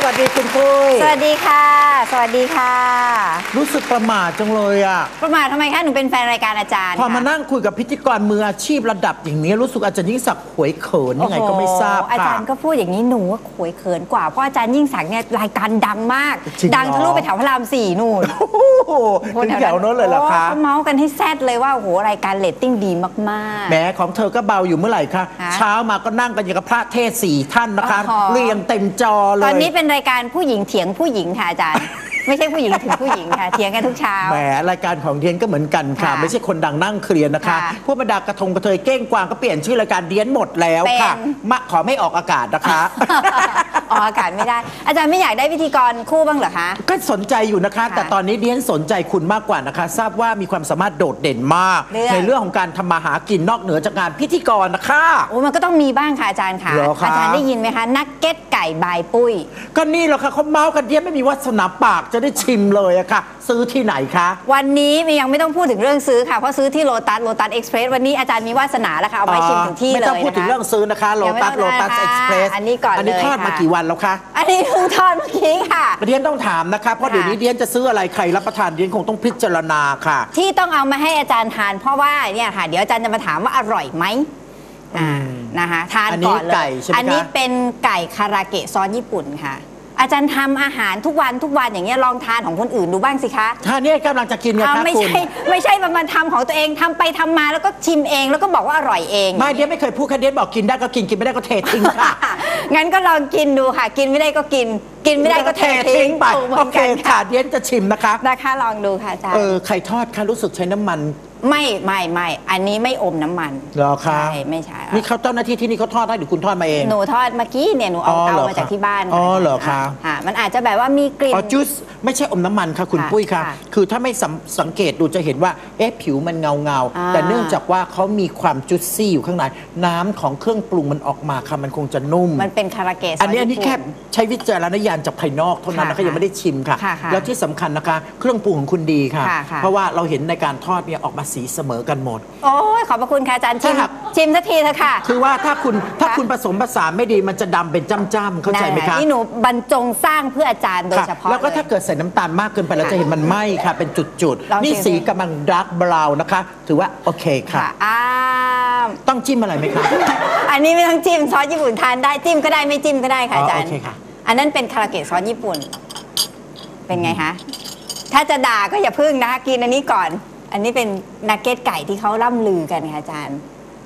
วัสดีคุณปุ้ยสวัสดีค่ะสวัสดีค่ะรู้สึกประหม่าจังเลยอ่ะประหม่าทำไมคะหนูเป็นแฟนรายการอาจารย์พอมานั่งคุยกับพิธีกรมืออาชีพระดับอย่างนี้รู้สึกอาจารย์ยิ่งศักดิ์หวยเขินยังไงก็ไม่ทราบค่ะอาจารย์ก็พูดอย่างนี้หนูว่าหวยเขินกว่าเพราะอาจารย์ยิ่งศักดิ์เนี่ยรายการดังมากดังทะลุไปแถวพระราม4นู่นถึงแถวโน้นเลยเหรอคะเขาเมาส์กันให้แซดเลยว่าโอ้โหรายการเรตติ้งดีมากๆแหมของเธอก็เบาอยู่เมื่อไหร่คะเช้ามาก็นั่งกันอย่างกับพระเทศ4ท่านนะคะเรียงเต็มจอเลยตอนนี้เป็นรายการผู้หญิงเถียงผู้หญิงค่ะอาจารย์ไม่ใช่ผู้หญิงถึงผู้หญิงค่ะเถียงกันทุกเช้าแหมรายการของเดียนก็เหมือนกันค่ะไม่ใช่คนดังนั่งเคลียร์นะคะพวกบรรดากระทงกระเทยเก้งกวางก็เปลี่ยนชื่อรายการเดียนหมดแล้วค่ะขอไม่ออกอากาศนะคะออกอากาศไม่ได้อาจารย์ไม่อยากได้พิธีกรคู่บ้างเหรอคะก็สนใจอยู่นะคะแต่ตอนนี้เดียนสนใจคุณมากกว่านะคะทราบว่ามีความสามารถโดดเด่นมากในเรื่องของการทำมาหากินนอกเหนือจากงานพิธีกรนะคะโอ้มันก็ต้องมีบ้างค่ะอาจารย์ค่ะอาจารย์ได้ยินไหมคะนักเก็ตไก่บายปุ้ยก็นี่แหละค่ะเขาเมาส์กันเดียนไม่มีวาสนาปากจะได้ชิมเลยอะค่ะซื้อที่ไหนคะวันนี้ยังไม่ต้องพูดถึงเรื่องซื้อค่ะเพราะซื้อที่โลตัสเอ็กซ์เพรสวันนี้อาจารย์มีวาสนาแล้วค่ะเอาไปชิมถึงที่เลยนะคะไม่ต้องพูดถึงเรื่องซื้อนะคะโลตัสเอ็กซ์เพรสอันนี้ก่อนเลยอันนี้ทอดมากี่วันแล้วคะอันนี้เพิ่งทอดเมื่อกี้ค่ะเดียนต้องถามนะคะเพราะเดี๋ยวนี้เดียนจะซื้ออะไรใครรับประทานเดียนคงต้องพิจารณาค่ะที่ต้องเอามาให้อาจารย์ทานเพราะว่าเนี่ยค่ะเดี๋ยวอาจารย์จะมาถามว่าอร่อยไหมนะคะทานก่อนเลยอันนี้เป็นไก่คาราเกะซอสญี่ปุ่นค่ะอาจารย์ทำอาหารทุกวันอย่างเงี้ยลองทานของคนอื่นดูบ้างสิคะท่านี่กำลังจะกินไงครับไม่ใช่มันทำของตัวเองทำไปทำมาแล้วก็ชิมเองแล้วก็บอกว่าอร่อยเองไม่เดียไม่เคยพูดแค่เดียบอกกินได้ก็กินไม่ได้ก็เททิ้งค่ะงั้นก็ลองกินดูค่ะกินไม่ได้ก็กินไม่ได้ก็เททิ้งไปโอเคค่ะเดียจะชิมนะคะลองดูค่ะอาจารย์ไข่ทอดค่ะรู้สึกใช้น้ำมันไม่อันนี้ไม่อมน้ำมันหรอคะไม่ใช่นี่เขาเจ้าหน้าที่ที่นี่เขาทอดได้หรือคุณทอดมาเองหนูทอดเมื่อกี้เนี่ยหนูเอาเตามาจากที่บ้านอ๋อเหรอคะมันอาจจะแบบว่ามีกลิ่นจุ๊สไม่ใช่อมน้ำมันค่ะคุณปุ้ยค่ะคือถ้าไม่สังเกตดูจะเห็นว่าผิวมันเงาแต่เนื่องจากว่าเขามีความจุ๊ซี่อยู่ข้างในน้ำของเครื่องปรุงมันออกมาค่ะมันคงจะนุ่มมันเป็นคาราเกะอันนี้แค่ใช้วิจารณญาณจากภายนอกเท่านั้นนะคะยังไม่ได้ชิมค่ะแล้วที่สำคัญนะคะเครื่องปรุงของคุณดีค่ะเพราะว่าเราเห็นในการทอดเนี่ยออกมาสีเสมอกันหมดโอ้ยขอบพระคุณค่ะอาจารย์ชิมสักทีเถอะค่ะคือว่าถ้าคุณผสมผสานไม่ดีมันจะดำเป็นจ้ำๆเข้าใจไหมคะนี่หนูบรรจงสร้างเพื่ออาจารย์โดยเฉพาะแล้วก็ถ้าเกิดใส่น้ำตาลมากเกินไปเราจะเห็นมันไหม้ค่ะเป็นจุดๆนี่สีกำลังดาร์กบราวน์นะคะถือว่าโอเคค่ะต้องจิ้มอะไรไหมคะอันนี้ไม่ต้องจิ้มซอสญี่ปุ่นทานได้จิ้มก็ได้ไม่จิ้มก็ได้ค่ะอาจารย์อันนั้นเป็นคาราเกะซอสญี่ปุ่นเป็นไงคะถ้าจะด่าก็อย่าพึ่งนะคะกินอันนี้ก่อนอันนี้เป็นนักเก็ตไก่ที่เขาล่ำลือกันค่ะอาจารย์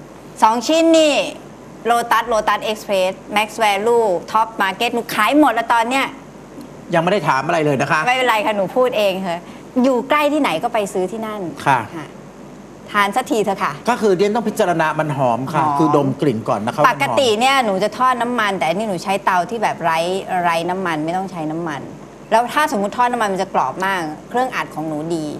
2ชิ้นนี่โลตัสเอ็กซ์เพรสแม็กซ์แวลูท็อปมาร์เก็ตหนูขายหมดแล้วตอนเนี้ยยังไม่ได้ถามอะไรเลยนะคะไม่เป็นไรค่ะหนูพูดเองค่ะอยู่ใกล้ที่ไหนก็ไปซื้อที่นั่นค่ะทานสักทีเถอะค่ะก็คือเดียนต้องพิจารณามันหอมค่ะคือดมกลิ่นก่อนนะคะปกติเนี่ยหนูจะทอดน้ำมันแต่อันนี้หนูใช้เตาที่แบบไร้น้ำมันไม่ต้องใช้น้ำมันแล้วถ้าสมมติทอดน้ำมันมันจะกรอบมากเครื่องอัดของหนูดี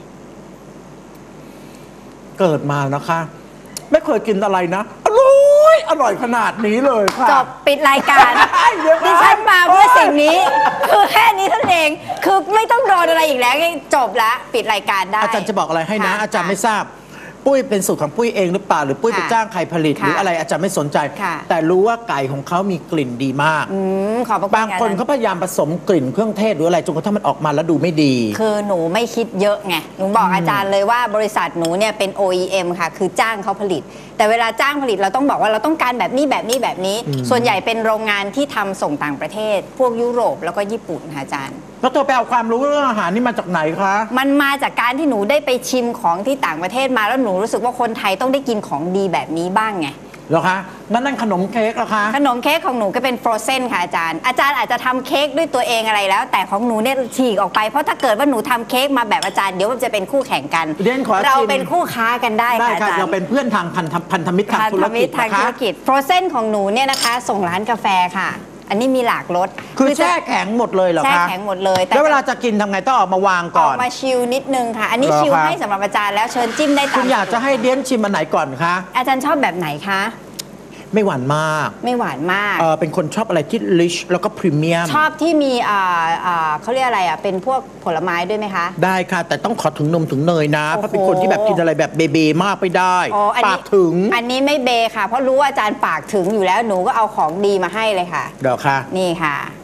เกิดมานะคะไม่เคยกินอะไรนะอร่อยขนาดนี้เลยค่ะจบปิดรายการดิฉันมาเพื่อสิ่งนี้คือแค่นี้เท่านั้นเองคือไม่ต้องโดนอะไรอีกแล้วจบละปิดรายการได้อาจารย์จะบอกอะไรให้นะอาจารย์ไม่ทราบปุ้ยเป็นสูตรของปุ้ยเองหรือเปล่าหรือปุ้ยไปจ้างใครผลิตหรืออะไรอาจารย์ไม่สนใจแต่รู้ว่าไก่ของเขามีกลิ่นดีมากบางคนเขาพยายามผสมกลิ่นเครื่องเทศหรืออะไรจนกระทั่งมันออกมาแล้วดูไม่ดีคือหนูไม่คิดเยอะไงหนูบอกอาจารย์เลยว่าบริษัทหนูเนี่ยเป็น OEM ค่ะคือจ้างเขาผลิตแต่เวลาจ้างผลิตเราต้องบอกว่าเราต้องการแบบนี้ส่วนใหญ่เป็นโรงงานที่ทำส่งต่างประเทศพวกยุโรปแล้วก็ญี่ปุ่นค่ะอาจารย์แล้วตัวไปเอาความรู้เรื่องอาหารนี่มาจากไหนคะมันมาจากการที่หนูได้ไปชิมของที่ต่างประเทศมาแล้วหนูรู้สึกว่าคนไทยต้องได้กินของดีแบบนี้บ้างไงเหรอคะนั่นขนมเค้กเหรอคะขนมเค้กของหนูก็เป็นฟรอเซนค่ะอาจารย์อาจจะทำเค้กด้วยตัวเองอะไรแล้วแต่ของหนูเนี่ยฉีกออกไปเพราะถ้าเกิดว่าหนูทำเค้กมาแบบอาจารย์เดี๋ยวมันจะเป็นคู่แข่งกันเราเป็นคู่ค้ากันได้ค่ะอาจารย์เราเป็นเพื่อนทางพันธมิตรทางธุรกิจนะคะฟรอเซนของหนูเนี่ยนะคะส่งร้านกาแฟค่ะอันนี้มีหลากรสคือแช่แข็งหมดเลยเหรอคะแช่แข็งหมดเลยแล้วเวลาจะกินทำไงต้องออกมาวางก่อนออกมาชิลนิดนึงค่ะอันนี้ชิลให้สำหรับอาจารย์แล้วเชิญจิ้มได้ตามคุณอยากจะให้เดียนชิมอันไหนก่อนคะอาจารย์ชอบแบบไหนคะไม่หวานมากเป็นคนชอบอะไรที่ริชแล้วก็พรีเมียมชอบที่มีเขาเรียกอะไรเป็นพวกผลไม้ด้วยไหมคะได้ค่ะแต่ต้องขอถึงนมถึงเนยนะเพราะเป็นคนที่แบบกินอะไรแบบเบมากไปได้ปากถึงอันนี้ไม่เบค่ะเพราะรู้ว่าอาจารย์ปากถึงอยู่แล้วหนูก็เอาของดีมาให้เลยค่ะเดี๋ยวค่ะนี่ค่ะ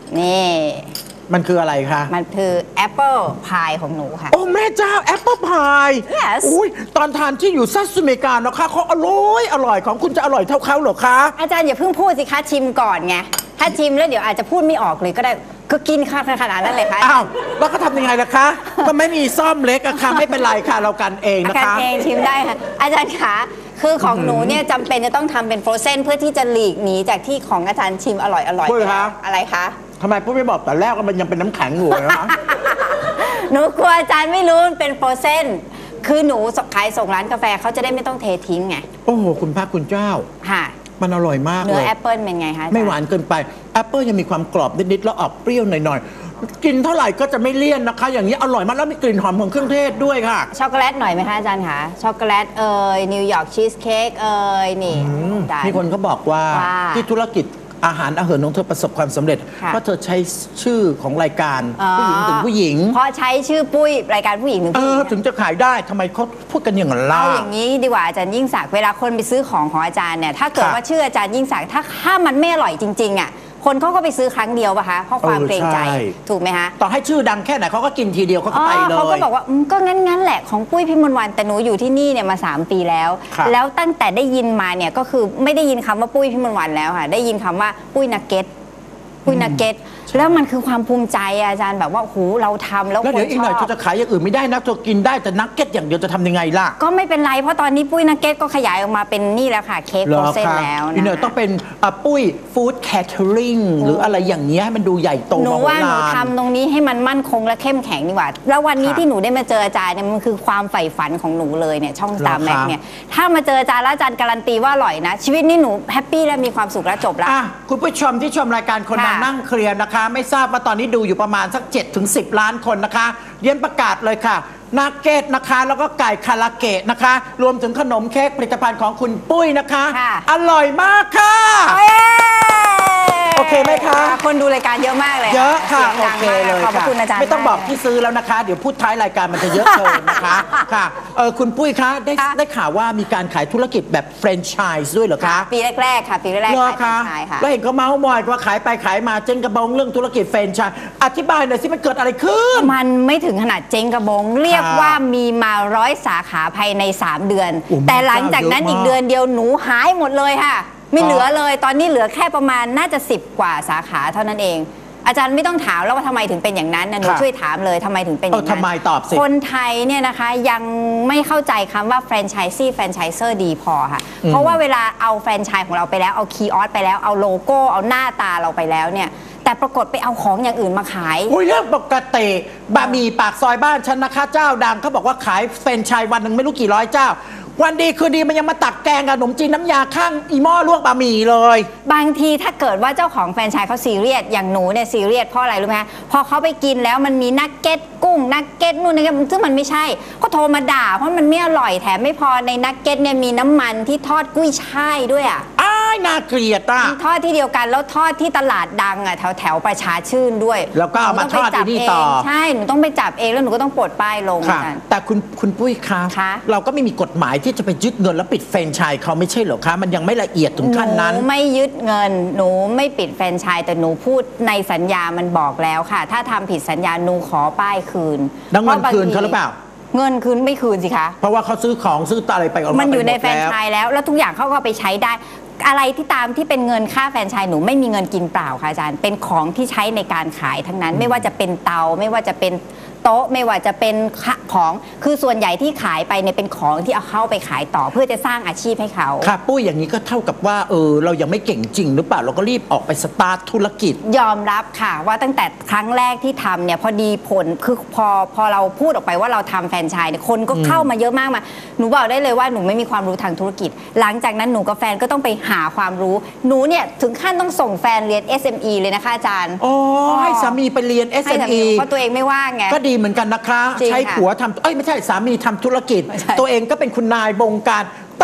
นี่มันคืออะไรคะมันคือแอปเปิลพายของหนูค่ะโอ้แม่เจ้าแอปเปิลพาย yes อุ้ยตอนทานที่อยู่ซัสอเมริกานะคะเขาอร่อยของคุณจะอร่อยเท่าเขาเหรอคะอาจารย์อย่าเพิ่งพูดสิคะชิมก่อนไงถ้าชิมแล้วเดี๋ยวอาจจะพูดไม่ออกเลยก็ได้ก็กินขนาดนั้นเลยค่ะอ้าวแล้วก็ทำยังไงล่ะคะก็ไม่มีซ่อมเล็กอะค่ะไม่เป็นไรค่ะเรากันเองนะคะกันเองชิมได้ค่ะอาจารย์คะคือของหนูเนี่ยจำเป็นจะต้องทำเป็นโฟรเซนเพื่อที่จะหลีกหนีจากที่ของอาจารย์ชิมอร่อยอะไรคะทำไมพูดไม่บอกแต่แรกว่ามันยังเป็นน้ำแข็งอยู่นะคะหนูกลัวอาจารย์ไม่รู้มันเป็นโฟรเซนคือหนูขายส่งร้านกาแฟเขาจะได้ไม่ต้องเททิ้งไงโอ้โหคุณพระคุณเจ้าค่ะมันอร่อยมากเลยเนื้อแอปเปิลเป็นไงคะไม่หวานเกินไปแอปเปิลยังมีความกรอบนิดๆแล้วออกเปรี้ยวหน่อยๆกินเท่าไหร่ก็จะไม่เลี่ยนนะคะอย่างนี้อร่อยมากแล้วมีกลิ่นหอมของเครื่องเทศด้วยค่ะช็อกโกแลตหน่อยไหมคะอาจารย์คะช็อกโกแลตนิวยอร์กชีสเค้กนี่มีคนเขาบอกว่าที่ธุรกิจอาหารอาเหินของเธอประสบความสำเร็จเพราะเธอใช้ชื่อของรายการผู้หญิงถึงผู้หญิงเพราะใช้ชื่อปุ้ยรายการผู้หญิงถึงผู้หญิงถึงจะขายได้ทำไมเขาพูดกันอย่างนั้นล่ะเอาอย่างนี้ดีกว่าอาจารย์ยิ่งศักดิ์เวลาคนไปซื้อของอาจารย์เนี่ยถ้าเกิดว่าชื่ออาจารย์ยิ่งศักดิ์ถ้ามันไม่อร่อยจริงๆอ่ะคนเขาก็ไปซื้อครั้งเดียวป่ะคะเพราะความเกรงใจถูกไหมคะต่อให้ชื่อดังแค่ไหนเขาก็กินทีเดียวเขาก็ไปเลยเขาก็บอกว่าก็งั้นแหละของปุ้ยพิมลวรรณแต่หนูอยู่ที่นี่เนี่ยมา3 ปีแล้วแล้วตั้งแต่ได้ยินมาเนี่ยก็คือไม่ได้ยินคำว่าปุ้ยพิมลวรรณแล้วค่ะได้ยินคำว่าปุ้ยนักเก็ตแล้วมันคือความภูมิใจอาจารย์แบบว่าโอ้โหเราทำแล้วคนชอบแล้วเดี๋ยวอีกหน่อยเธอจะขายอย่างอื่นไม่ได้นะเธอกินได้แต่นักเก็ตอย่างเดียวจะทำยังไงล่ะก็ไม่เป็นไรเพราะตอนนี้ปุ้ยนักเก็ตก็ขยายออกมาเป็นนี่แล้วค่ะเค้กโปรเซนแล้วนะอีกหน่อยต้องเป็นปุ้ยฟู้ดแคทเทอริงหรืออะไรอย่างเงี้ยให้มันดูใหญ่โตหนูว่าหนูทำตรงนี้ให้มันมั่นคงและเข้มแข็งดีกว่าแล้ววันนี้ที่หนูได้มาเจออาจารย์เนี่ยมันคือความใฝ่ฝันของหนูเลยเนี่ยช่องStar Maxเนี่ยถ้ามาเจออาจารย์แล้วอาจารย์การันตีว่าอร่อยนะชีวิตนี้หนูแฮปปี้และมีความสุขและจบแล้วคุณผู้ชมที่ชมรายการคนดังนั่งเคลียร์นะคะไม่ทราบว่าตอนนี้ดูอยู่ประมาณสัก7-10 ล้านคนนะคะเรียนประกาศเลยค่ะนักเก็ตนะคะแล้วก็ไก่คาราเกะนะคะรวมถึงขนมเค้กผลิตภัณฑ์ของคุณปุ้ยนะคะอร่อยมากค่ะโอเคไหมคะคนดูรายการเยอะมากเลยเยอะค่ะโอเคเลยขอบคุณอาจารย์ไม่ต้องบอกที่ซื้อแล้วนะคะเดี๋ยวพูดท้ายรายการมันจะเยอะเกินนะคะค่ะคุณปุ้ยคะได้ข่าวว่ามีการขายธุรกิจแบบแฟรนไชส์ด้วยเหรอคะปีแรกๆค่ะปีแรกๆขายแฟรนไชส์ค่ะแล้วเห็นเขาเมาส์มอยว่าขายไปขายมาเจ๊งกระบองเรื่องธุรกิจแฟรนไชส์อธิบายหน่อยสิมันเกิดอะไรขึ้นมันไม่ถึงขนาดเจ๊งกระบองเรียกว่ามีมา100 สาขาภายใน3 เดือนแต่หลังจากนั้นอีกเดือนเดียวหนูหายหมดเลยค่ะไม่เหลือเลยตอนนี้เหลือแค่ประมาณน่าจะ10 กว่าสาขาเท่านั้นเองอาจารย์ไม่ต้องถามแล้วว่าทำไมถึงเป็นอย่างนั้นนะหนูช่วยถามเลยทำไมถึงเป็นอย่างนั้นทำไมตอบสิคนไทยเนี่ยนะคะยังไม่เข้าใจคำว่าแฟรนไชส์ซี่แฟรนไชเซอร์ดีพอค่ะเพราะว่าเวลาเอาแฟรนไชส์ของเราไปแล้วเอาคีย์ออสไปแล้วเอาโลโก้เอาหน้าตาเราไปแล้วเนี่ยแต่ปรากฏไปเอาของอย่างอื่นมาขายเรื่องปกติบะหมี่ปากซอยบ้านฉันนะคะเจ้าดังเขาบอกว่าขายแฟรนไชส์วันหนึ่งไม่รู้กี่ร้อยเจ้าวันดีคืนดีมันยังมาตักแกงกับขนมจีนน้ำยาข้างอีหม้อลวกบะหมี่เลยบางทีถ้าเกิดว่าเจ้าของแฟรนไชส์เขาซีเรียสอย่างหนูเนี่ยซีเรียสเพราะอะไรรู้ไหมพอเขาไปกินแล้วมันมีนักเก็ตกุ้งนักเก็ตนู่นนี่ซึ่งมันไม่ใช่ก็โทรมาด่าเพราะมันไม่อร่อยแถมไม่พอในนักเก็ตเนี่ยมีน้ำมันที่ทอดกุ้ยช่ายด้วยอ่ะน่าเกลียดทอดที่เดียวกันแล้วทอดที่ตลาดดังอ่ะแถวประชาชื่นด้วยแล้วก็เอามาทอดที่นี่ต่อใช่หนูต้องไปจับเองแล้วหนูก็ต้องปลดป้ายลงกันแต่คุณปุ้ยคะเราก็ไม่มีกฎหมายที่จะไปยึดเงินแล้วปิดแฟรนไชส์เขาไม่ใช่เหรอคะมันยังไม่ละเอียดถึงขั้นนั้นหนูไม่ยึดเงินหนูไม่ปิดแฟรนไชส์แต่หนูพูดในสัญญามันบอกแล้วค่ะถ้าทำผิดสัญญาหนูขอป้ายคืนแล้วเงินคืนเขาหรือเปล่าเงินคืนไม่คืนสิคะเพราะว่าเขาซื้อของซื้ออะไรไปมันอยู่ในแฟรนไชส์แล้วทุกอย่างเขาก็ไปใช้ได้อะไรที่ตามที่เป็นเงินค่าแฟรนไชส์หนูไม่มีเงินกินเปล่าค่ะอาจารย์เป็นของที่ใช้ในการขายทั้งนั้นไม่ว่าจะเป็นเตาไม่ว่าจะเป็นโต๊ะไม่ว่าจะเป็นของคือส่วนใหญ่ที่ขายไปเนี่ยเป็นของที่เอาเข้าไปขายต่อเพื่อจะสร้างอาชีพให้เขาค่ะปุ้ยอย่างนี้ก็เท่ากับว่าเรายังไม่เก่งจริงหรือเปล่าเราก็รีบออกไปสตาร์ทธุรกิจยอมรับค่ะว่าตั้งแต่ครั้งแรกที่ทำเนี่ยพอดีผลคือพอเราพูดออกไปว่าเราทำแฟรนไชส์เนี่ยคนก็เข้ามาเยอะมากมาหนูบอกได้เลยว่าหนูไม่มีความรู้ทางธุรกิจหลังจากนั้นหนูกับแฟนก็ต้องไปหาความรู้หนูเนี่ยถึงขั้นต้องส่งแฟนเรียน SME เลยนะคะอาจารย์ให้สามีไปเรียน SME เพราะตัวเองไม่ว่างไงก็ดีเหมือนกันนะคะใช้ผัวทำไม่ใช่สามีทำธุรกิจตัวเองก็เป็นคุณนายบงการ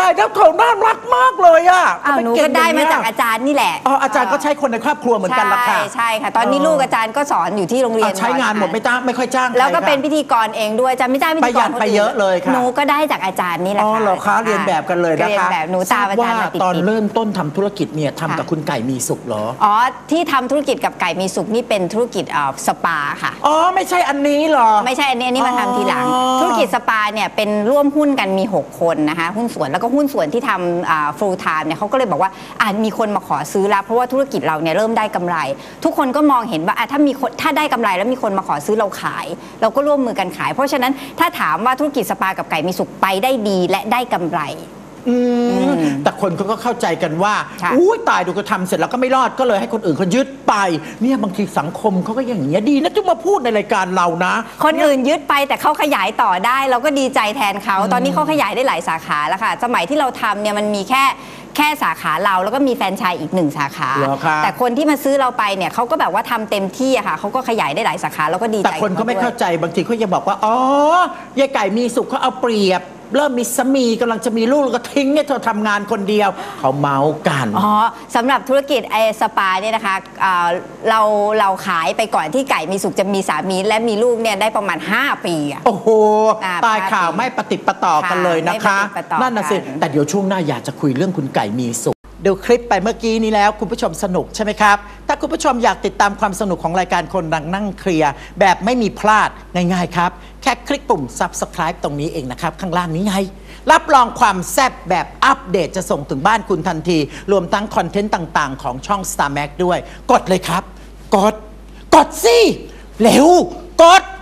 ตายแล้วเธอน่ารักมากเลยอ่ะหนูก็ได้มาจากอาจารย์นี่แหละอาจารย์ก็ใช้คนในครอบครัวเหมือนกันละค่ะใช่ค่ะตอนนี้ลูกอาจารย์ก็สอนอยู่ที่โรงเรียนใช้งานหมดไม่ค่อยจ้างแล้วก็เป็นพิธีกรเองด้วยจะไม่จ้างพิธีกรประหยัดไปเยอะเลยค่ะหนูก็ได้จากอาจารย์นี่แหละค่ะเหรอคะเรียนแบบกันเลยนะคะเรียนแบบหนูตามอาจารย์มาติดตอนเริ่มต้นทำธุรกิจเนี่ยทำกับคุณไก่มีสุขเหรอที่ทำธุรกิจกับไก่มีสุขนี่เป็นธุรกิจสปาค่ะไม่ใช่อันนี้หรอไม่ใช่อันนี้มาทำทีหลังธุรกิจสปาเนี่ยเป็นร่วมหุ้นกันมี6คนนะคะหุ้นส่วนแล้วก็หุ้นส่วนที่ทำfull time เนี่ยเขาก็เลยบอกว่ามีคนมาขอซื้อแล้วเพราะว่าธุรกิจเราเนี่ยเริ่มได้กำไรทุกคนก็มองเห็นว่าถ้าได้กำไรแล้วมีคนมาขอซื้อเราขายเราก็ร่วมมือกันขายเพราะฉะนั้นถ้าถามว่าธุรกิจสปากับไก่มีสุขไปได้ดีและได้กำไรแต่คนเขาก็เข้าใจกันว่าอุ้ยตายดูก็ทำเสร็จแล้วก็ไม่รอดก็เลยให้คนอื่นเขายึดไปเนี่ยบางทีสังคมเขาก็อย่างเงี้ยดีนะที่มาพูดในรายการเรานะคนอื่นยึดไปแต่เขาขยายต่อได้เราก็ดีใจแทนเขาตอนนี้เขาขยายได้หลายสาขาแล้วค่ะสมัยที่เราทำเนี่ยมันมีแค่สาขาเราแล้วก็มีแฟรนไชส์อีก1 สาขาแต่คนที่มาซื้อเราไปเนี่ยเขาก็แบบว่าทำเต็มที่อะค่ะเขาก็ขยายได้หลายสาขาแล้วก็ดีใจแต่คนเขาไม่เข้าใจบางทีเขาจะบอกว่ายายไก่มีสุขเขาเอาเปรียบเริ่มมีสามีกำลังจะมีลูกแล้วก็ทิ้งให้เธอทำงานคนเดียวเขาเมากันสำหรับธุรกิจสปาเนี่ยนะคะเราขายไปก่อนที่ไก่มีสุขจะมีสามีและมีลูกเนี่ยได้ประมาณ5 ปีโอ้โหตายข่าวไม่ปฏิปต่อกันเลยนะคะนั่นน่ะสิแต่เดี๋ยวช่วงหน้าอยากจะคุยเรื่องคุณไก่มีสุขดูคลิปไปเมื่อกี้นี้แล้วคุณผู้ชมสนุกใช่ไหมครับถ้าคุณผู้ชมอยากติดตามความสนุกของรายการคนดังนั่งเคลียร์แบบไม่มีพลาดง่ายๆครับแค่คลิกปุ่ม Subscribe ตรงนี้เองนะครับข้างล่างนี้ไงรับรองความแซ่บแบบอัปเดตจะส่งถึงบ้านคุณทันทีรวมทั้งคอนเทนต์ต่างๆของช่อง Star Max ด้วยกดเลยครับกดสิเร็วกด